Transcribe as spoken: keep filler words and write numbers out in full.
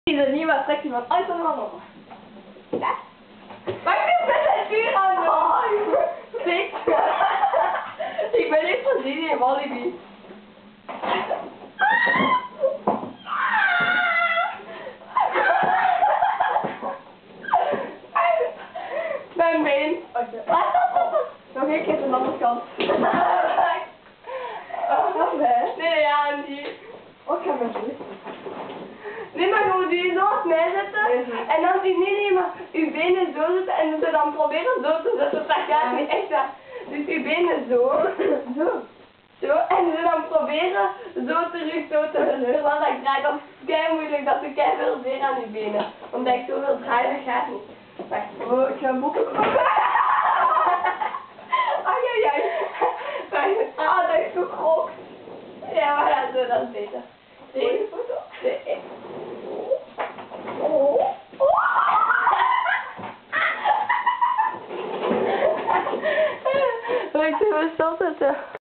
is er niet wat trekt iemand uit de handen. Ja? Maar ik ben met het vuur aan de hand. Stik. Ik ben niet van die in Walibi. Mijn been. Nog één keer aan de andere kant. Nee, ja, en die. Oh, ik ga mijn voet. Nee, maar gewoon die zo op mij zetten. En dan die, nee, nee, maar uw benen zo zetten en ze dan proberen zo te zetten. Dat gaat niet echt waar. Dus uw benen zo. Zo. Zo. En ze dan proberen zo terug zo te zetten. Terwijl dat ik draai, dat is kei moeilijk. Dat doe kei veel zeer aan uw benen. Omdat ik zoveel draai, dat gaat niet. Wacht. Oh, ik ga boeken. Ai, ai, ai. Wacht. Ah, dat is zo groot. Ja, maar ja, zo, dat is beter. Deze foto. De Oh. Ik ben zo zat.